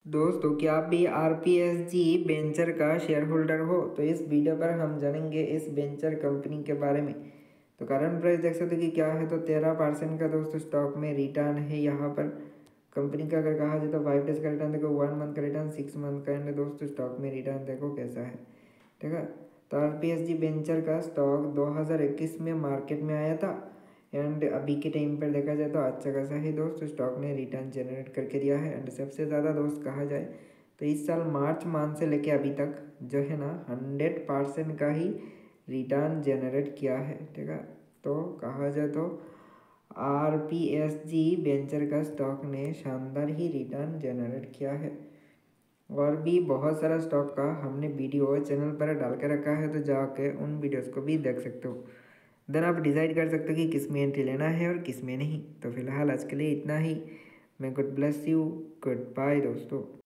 दोस्तों क्या आप भी आरपीएसजी वेंचर का शेयर होल्डर हो? तो इस वीडियो पर हम जानेंगे इस वेंचर कंपनी के बारे में। तो करंट प्राइस देख सकते हो कि क्या है, तो 13% का दोस्तों स्टॉक में रिटर्न है। यहाँ पर कंपनी का अगर कहा जाए तो 5 डेज का रिटर्न देखो, 1 मंथ का रिटर्न, 6 मंथ का, एंड दोस्तों स्टॉक में रिटर्न देखो कैसा है। ठीक है, तो आरपीएसजी वेंचर का स्टॉक 2021 में मार्केट में आया था, एंड अभी के टाइम पर देखा जाए तो अच्छा खासा ही दोस्त स्टॉक ने रिटर्न जनरेट करके दिया है। एंड सबसे ज़्यादा दोस्त कहा जाए तो इस साल मार्च मंथ से लेके अभी तक जो है ना 100% का ही रिटर्न जनरेट किया है। ठीक है, तो कहा जाए तो आरपीएसजी वेंचर का स्टॉक ने शानदार ही रिटर्न जनरेट किया है। और भी बहुत सारा स्टॉक का हमने वीडियो चैनल पर डाल के रखा है, तो जाके उन वीडियोस को भी देख सकते हो। देन आप डिसाइड कर सकते हो कि किस में एंट्री लेना है और किस में नहीं। तो फिलहाल आज के लिए इतना ही। मैं good bless you, good bye दोस्तों।